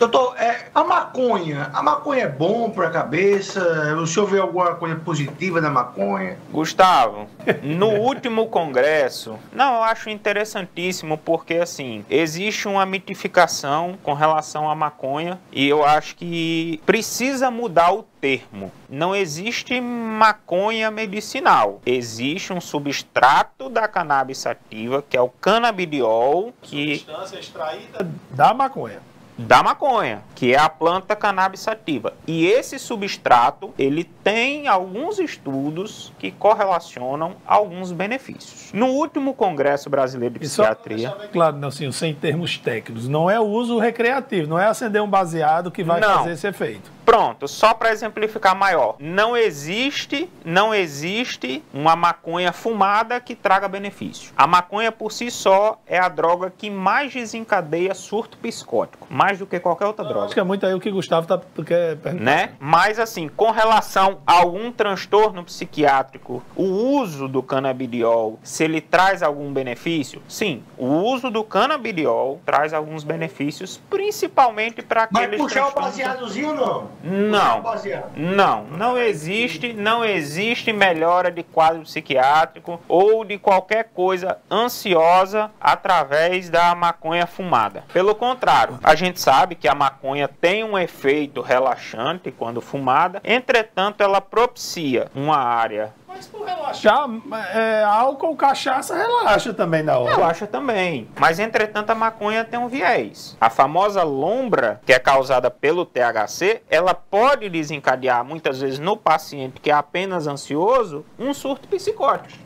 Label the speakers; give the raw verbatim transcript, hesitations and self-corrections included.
Speaker 1: Doutor, é, a maconha, a maconha é bom para a cabeça? O senhor vê alguma coisa positiva da maconha?
Speaker 2: Gustavo, no último congresso, não, eu acho interessantíssimo porque, assim, existe uma mitificação com relação à maconha e eu acho que precisa mudar o termo. Não existe maconha medicinal. Existe um substrato da cannabis sativa, que é o canabidiol, que...
Speaker 3: substância extraída da maconha.
Speaker 2: Da maconha, que é a planta cannabis sativa. E esse substrato, ele tem alguns estudos que correlacionam alguns benefícios. No último Congresso Brasileiro de
Speaker 3: E só
Speaker 2: Psiquiatria...
Speaker 3: Só claro, Nelsinho, sem termos técnicos, não é o uso recreativo, não é acender um baseado que vai
Speaker 2: não.
Speaker 3: fazer esse efeito.
Speaker 2: Pronto, só para exemplificar maior, não existe, não existe uma maconha fumada que traga benefício. A maconha por si só é a droga que mais desencadeia surto psicótico, mais do que qualquer outra droga.
Speaker 3: Acho que é muito aí o que o Gustavo tá, quer perguntar.
Speaker 2: Né? Mas assim, com relação a algum transtorno psiquiátrico, o uso do canabidiol, se ele traz algum benefício? Sim, o uso do canabidiol traz alguns benefícios, principalmente para aqueles
Speaker 1: Vai puxar o
Speaker 2: transtornos...
Speaker 1: baseadozinho não?
Speaker 2: Não, não, não existe, não existe melhora de quadro psiquiátrico ou de qualquer coisa ansiosa através da maconha fumada. Pelo contrário, a gente sabe que a maconha tem um efeito relaxante quando fumada, entretanto ela propicia uma área...
Speaker 3: Mas por relaxar, é, álcool, cachaça relaxa também na hora.
Speaker 2: Relaxa também. Mas, entretanto, a maconha tem um viés. A famosa lombra, que é causada pelo T H C, ela pode desencadear, muitas vezes, no paciente que é apenas ansioso, um surto psicótico.